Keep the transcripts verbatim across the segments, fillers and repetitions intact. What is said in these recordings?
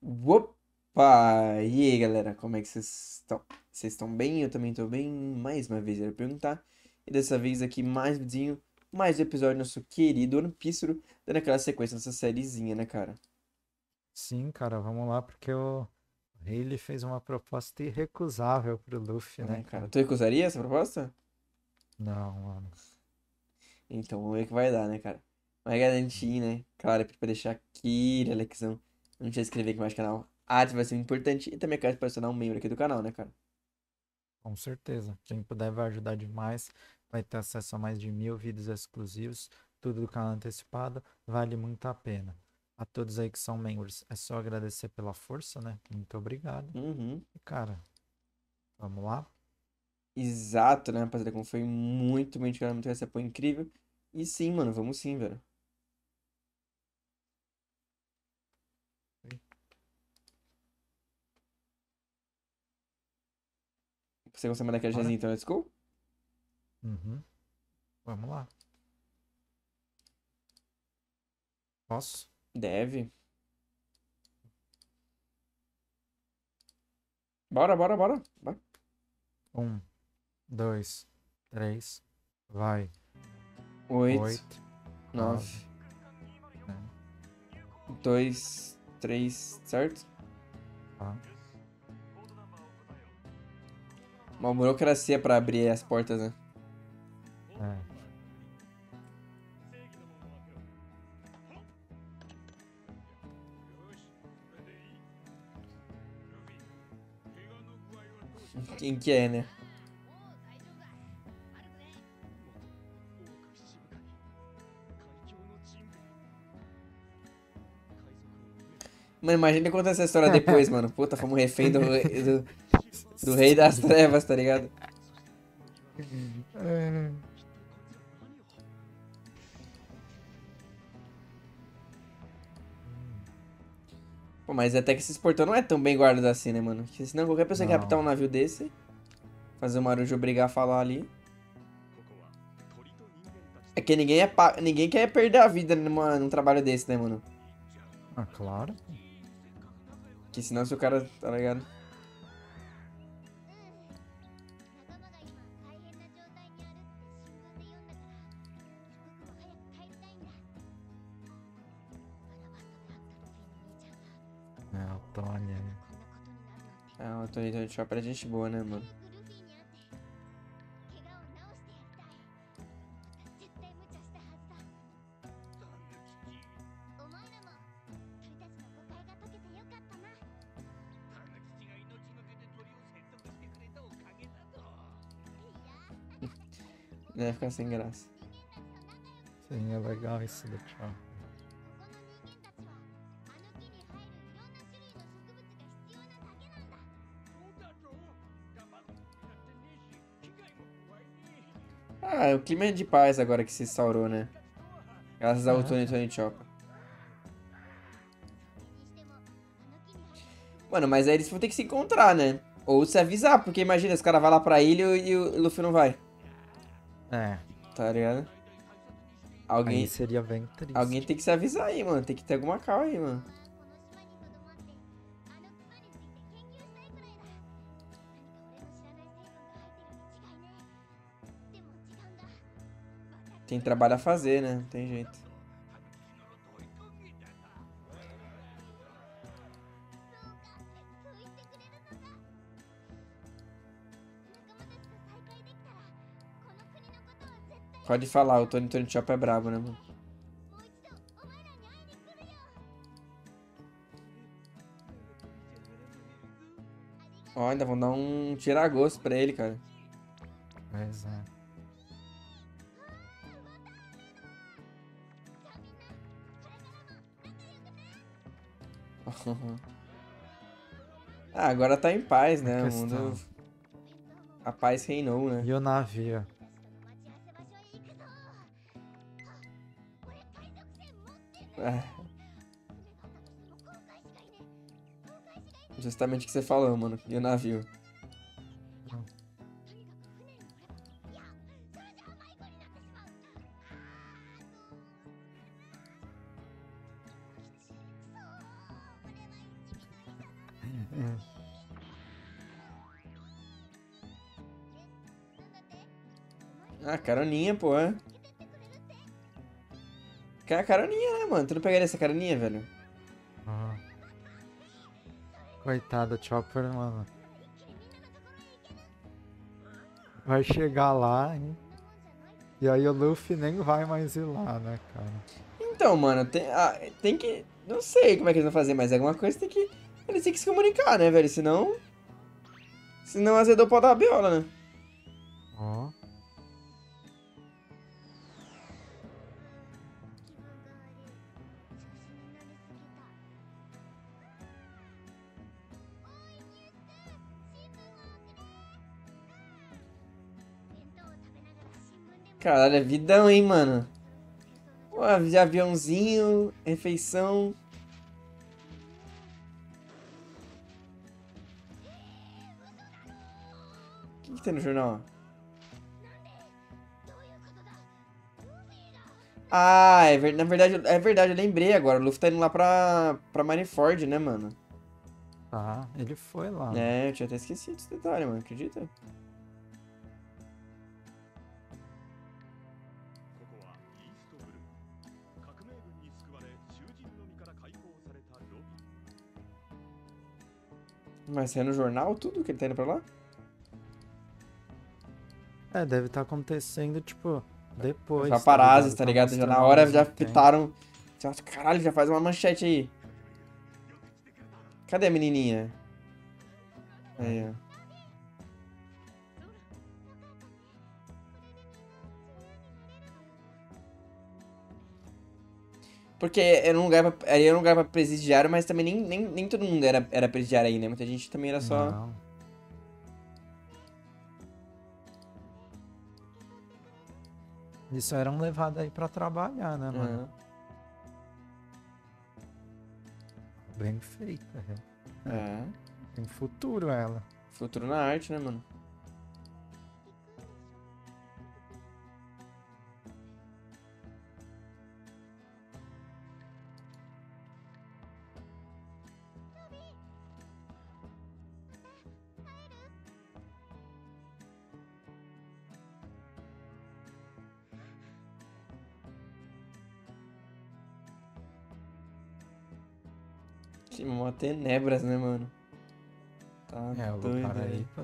Opa! E aí, galera, como é que vocês estão? Vocês estão bem? Eu também tô bem. Mais uma vez, eu ia perguntar. E dessa vez aqui, mais um vidinho, mais um episódio do nosso querido One Piece, dando aquela sequência dessa sériezinha, né, cara? Sim, cara, vamos lá, porque o Rayleigh fez uma proposta irrecusável pro Luffy, né, É, cara, cara? tu recusaria essa proposta? Não, mano. Então, vamos ver o que vai dar, né, cara? Vai garantir, né? Claro, pra deixar aqui, Alexão. Não tinha escrever aqui mais no canal. A arte vai ser importante e também quero se tornar um membro aqui do canal, né, cara? Com certeza. Quem puder vai ajudar demais. Vai ter acesso a mais de mil vídeos exclusivos, tudo do canal antecipado. Vale muito a pena. A todos aí que são membros, é só agradecer pela força, né? Muito obrigado. Uhum. E, cara, vamos lá? Exato, né, rapaziada? Como foi muito, muito, muito esse apoio incrível. E sim, mano, vamos sim, velho. Você consegue mandar aquela Bora? jazinha então, let's go? Uhum. Vamos lá. Posso? Deve. Bora, bora, bora. Vai. Um, dois, três, vai. Oito, Oito, nove, nove, né? dois, três, certo? Tá? Uma burocracia pra abrir as portas, né? É. Quem que é, né? Mano, imagina contar essa história depois, mano. Puta, fomos refém do, do, do rei das Sim. trevas, tá ligado? É. Pô, mas até que esses portão não é tão bem guardado assim, né, mano? Porque senão qualquer pessoa que captar um Não. navio desse, fazer o Marujo obrigar a falar ali. É que ninguém, é pa... ninguém quer perder a vida numa... num trabalho desse, né, mano? Ah, claro. Que senão se o cara, tá ligado? É, o Tony aí. Ah, o Tony Tony Chopper é gente boa, né, mano? Não ia ficar sem graça. Sim, é legal isso do Chopper. Ah, o clima é de paz agora que se instaurou, né? Graças ao É, Tony cara. Tony Chopper. Mano, mas aí eles vão ter que se encontrar, né? Ou se avisar, porque imagina, os caras vão lá pra ilha e o e o Luffy não vai. É, Tá ligado? aí Alguém, seria bem alguém triste. tem que se avisar aí, mano. Tem que ter alguma calma aí, mano. Tem trabalho a fazer, né? Não tem jeito. Pode falar, o Tony Tony Chopper é brabo, né, mano? Ó, ainda vão dar um tira-gosto pra ele, cara. Pois é. Ah, agora tá em paz, A né? O mundo. questão. A paz reinou, né? E o navio? É, justamente o que você falou, mano. E o navio? Hum. Ah, caroninha, pô. É. Quer a caroninha, né, mano? Tu não pegaria essa caroninha, velho? Ah. Coitado, Chopper, mano. Vai chegar lá, hein? E aí o Luffy nem vai mais ir lá, né, cara? Então, mano, tem, ah, tem que. Não sei como é que eles vão fazer, mas alguma coisa tem que. Eles têm que se comunicar, né, velho? Senão. Senão azedou o pau da rabiola, né? Ó. Caralho, é vidão, hein, mano? Pô, de aviãozinho, refeição. O que, que tem no jornal? Ah, é ver... na verdade, é verdade, eu lembrei agora. O Luffy tá indo lá pra, pra Marineford, né, mano? Tá, ele foi lá, né? É, eu tinha até esquecido esse detalhe, mano. Acredita? Mas é no jornal tudo que ele tá indo pra lá? É, deve estar acontecendo, tipo, Os depois, tá paparazzi, ligado? tá Tá ligado? Já mostrando na ao hora mesmo já tempo. pitaram. Já- Caralho, já faz uma manchete aí. Cadê a menininha? Aí, ó. Porque era um lugar pra, era um lugar pra presidiário, mas também nem, nem, nem todo mundo era, era presidiário aí, né? Muita gente também era só. Não. Isso eram levados aí pra trabalhar, né, mano? Ah, Bem feita, é. é. Tem futuro ela. Futuro na arte, né, mano? Que mó tenebras, né, mano? Tá É, o doido, lugar aí, velho. pô.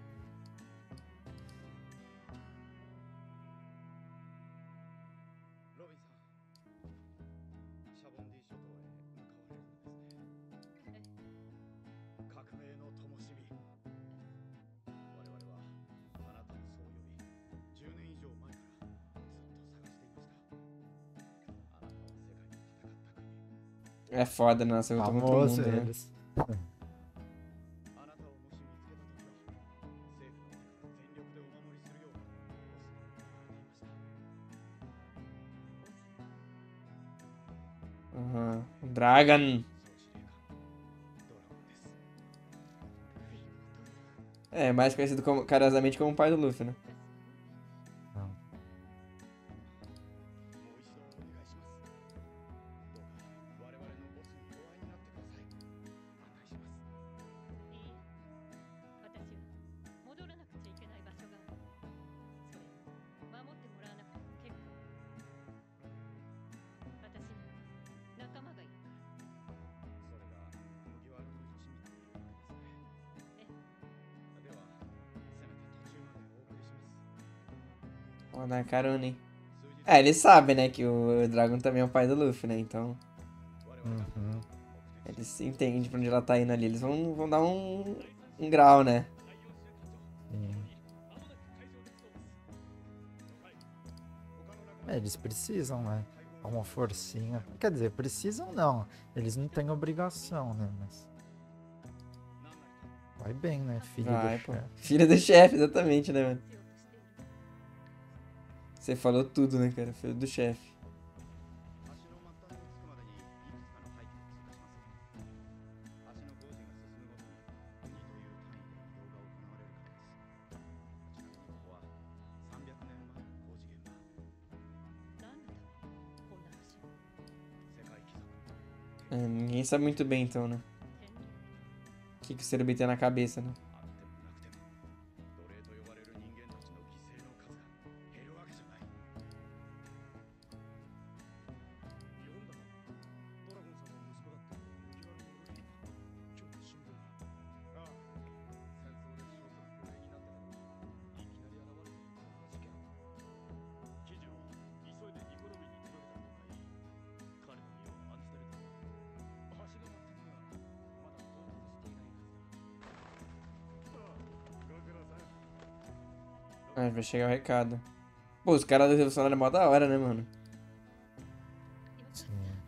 É foda, nossa, eu tô em outro Famoso mundo, né? eles. Aham. Dragon. É, mais conhecido como, carinhosamente como o pai do Luffy, né? Não. Ó, na carona, hein? É, eles sabem, né, que o Dragon também é o pai do Luffy, né? Então, Uhum. eles entendem pra onde ela tá indo ali. Eles vão, vão dar um, um grau, né? Sim. É, eles precisam, né? Dar uma forcinha. Quer dizer, precisam não. Eles não têm obrigação, né? Mas. Vai bem, né? Filho do Vai, pô. chefe. Filha do chefe, exatamente, né, mano? Você falou tudo, né, cara? Filho do chefe. É, ninguém sabe muito bem, então, né? que, que o Serubi tem na cabeça, né? Ah, vai chegar o recado. Pô, os caras do revolucionário é mó da hora, né, mano? Sim.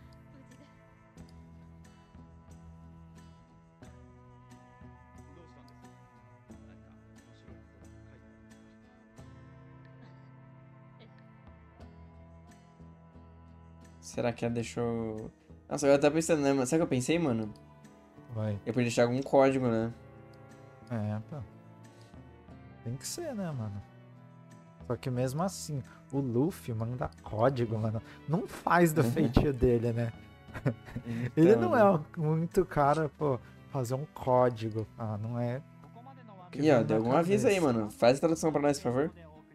Será que ela deixou... Nossa, agora eu tava pensando, né, mano? Sabe o que eu pensei, mano? Vai. Eu podia deixar algum código, né? É, pô. Tem que ser, né, mano? Só que mesmo assim, o Luffy manda código, mano. Não faz do feitio dele, né? Ele Então, não né? é muito cara, pô, fazer um código. Ah, não é. Que E ó, vem deu na algum aviso aí, cabeça. mano. Faz a tradução pra nós, por favor.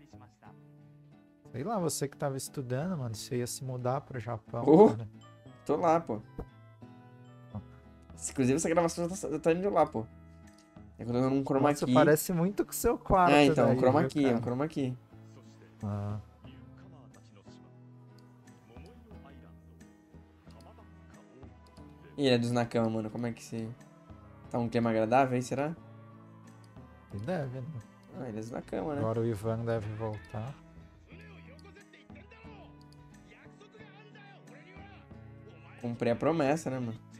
Sei lá, você que tava estudando, mano, você ia se mudar pro Japão, Oh, cara. tô lá, pô. Inclusive, essa gravação já tá, já tá indo lá, pô. É que eu tô dando um chroma Nossa, key. parece muito com o seu É, quarto então, um daí, chroma viu, key, é um cara? chroma key. Ah, E ele é dos Nakama, mano. Como é que se... Tá um clima agradável aí, será? e deve, né? Ah, ele é dos Nakama, né? Agora o Ivan deve voltar. Cumprir a promessa, né, mano?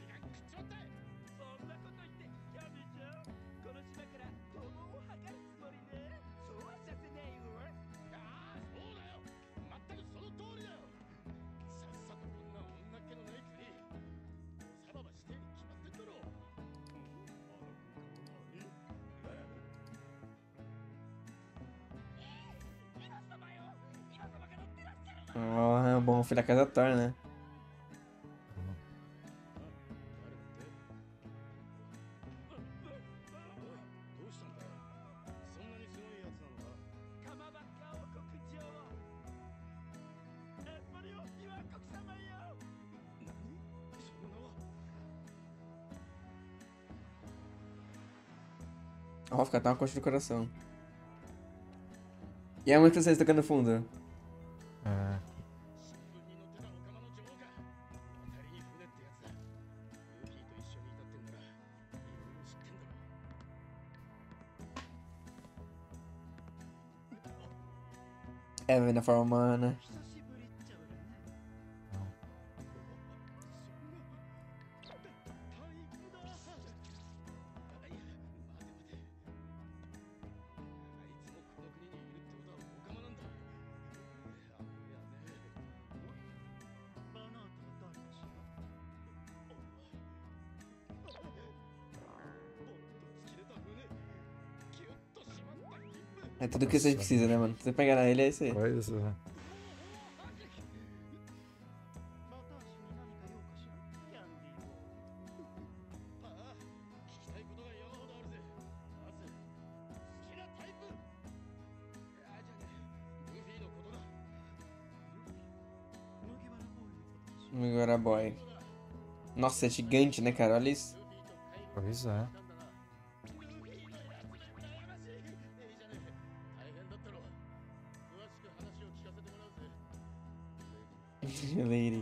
Ó, é um bom filho da casa Thor, né? Ó, fica até uma coxa do coração. E a música que vocês tocando no fundo? É. É, vem da forma humana. É tudo que vocês Nossa, precisam, né, mano? Você pegar ele, é isso aí. Pois é. Agora, boy. Nossa, é gigante, né, cara? Olha isso. Pois é. Lady.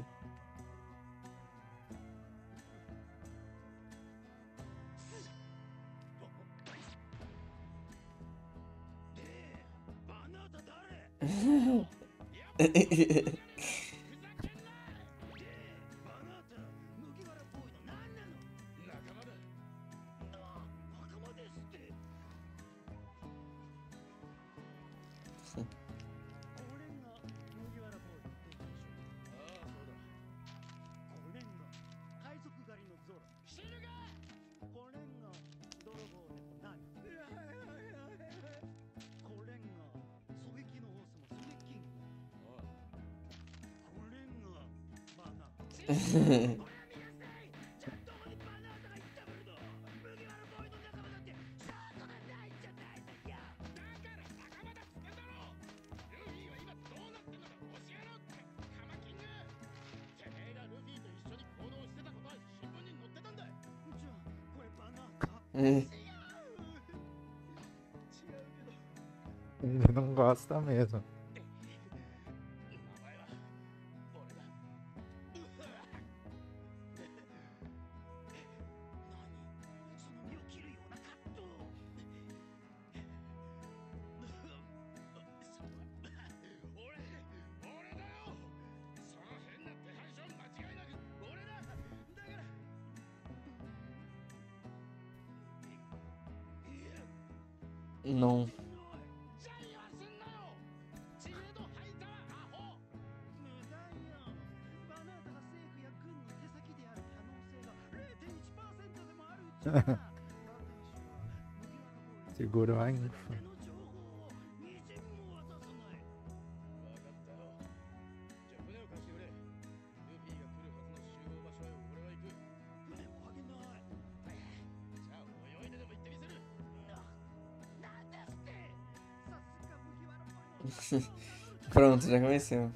É. Ele não gosta mesmo. Não. Segurou a info. Pronto, já comecei.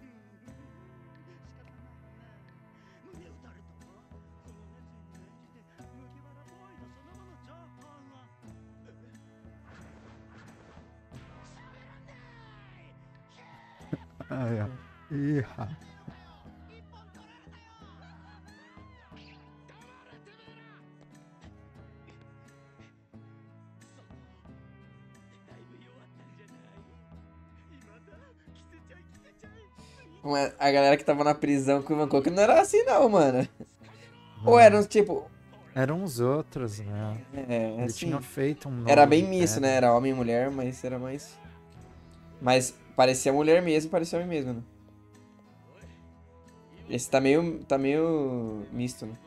Aí, ó. Ih, Uma- A galera que tava na prisão com o Ivankov não era assim não, mano. Ou não. eram tipo. Eram os outros, né? É, Ele assim. tinha feito um Era novo bem misto, né? império. Era homem e mulher, mas era mais. Mas parecia mulher mesmo, parecia homem mesmo, né? Esse tá meio. Tá meio misto, né?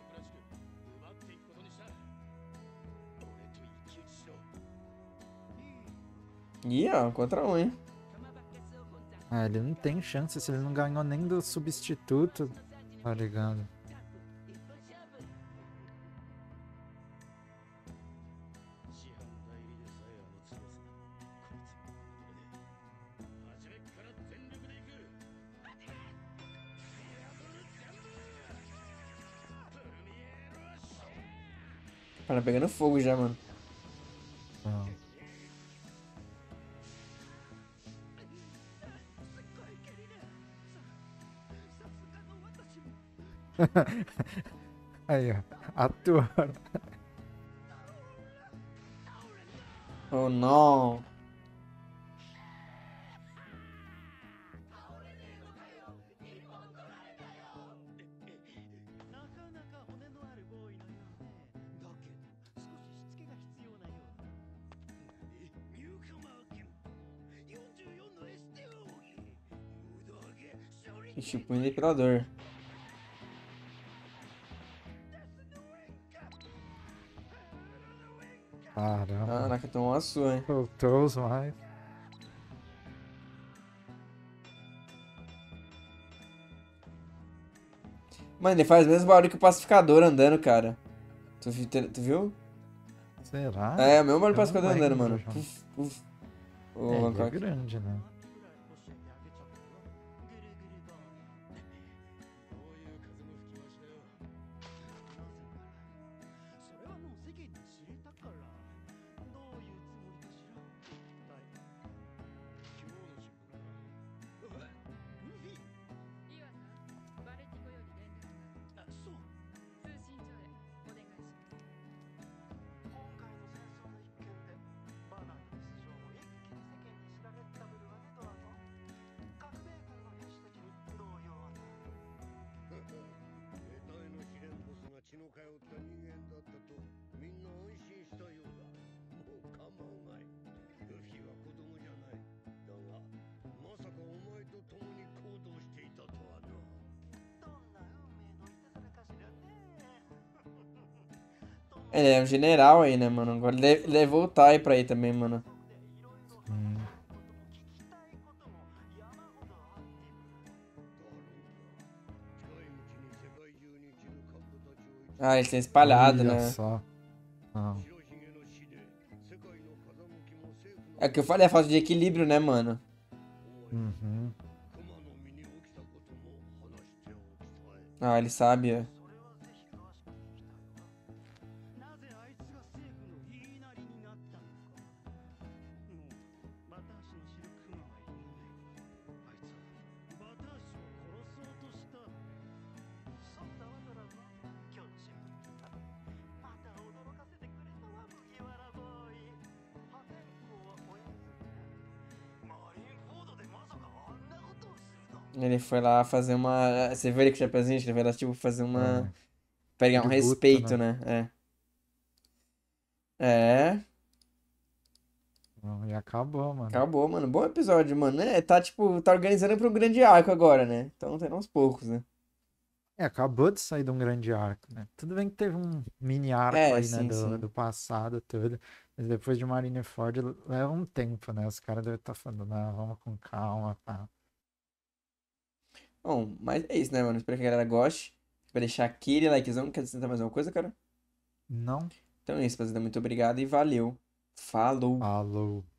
Ih, ó, contra um, hein? Ah, ele não tem chance se ele não ganhou nem do substituto, tá ligado? Tá pegando fogo já, mano. Então, aí, ó. Ator. Oh, não. Ixi, o punho depilador. Caramba. Caraca, tomou uma sua, hein? Voltou os mais. Mano, ele faz o mesmo barulho que o pacificador andando, cara. Tu, vi- tu, tu viu? Será? É, o mesmo barulho do Eu não pacificador andando, lembro, mano. João. Puf, puf. O É, ele é Hancock. grande, né? Ele é um general aí, né, mano? Agora ele deve, deve voltar aí pra aí também, mano. Hum. Ah, ele tem espalhado, Olha né? só. Não. É o que eu falei, a falta de equilíbrio, né, mano? Uhum. Ah, ele sabe, ó. Ele foi lá fazer uma. Você viu ele com o chapeuzinho? Ele foi lá, tipo, fazer uma. É, Pegar um tributo, respeito, né? né? É. É, Bom, e acabou, mano. acabou, mano. Bom episódio, mano. É, tá, tipo, tá organizando pra um grande arco agora, né? Então tem aos poucos, né? É, acabou de sair de um grande arco, né? Tudo bem que teve um mini arco É, aí, né, sim, do, sim. do passado, tudo. Mas depois de Marineford leva um tempo, né? Os caras devem estar falando, não, vamos com calma, pá. Bom, mas é isso, né, mano? Espero que a galera goste. Vai deixar aquele likezão. Quer acrescentar mais alguma coisa, cara? Não Então é isso, rapaziada. Muito obrigado e valeu. Falou. falou.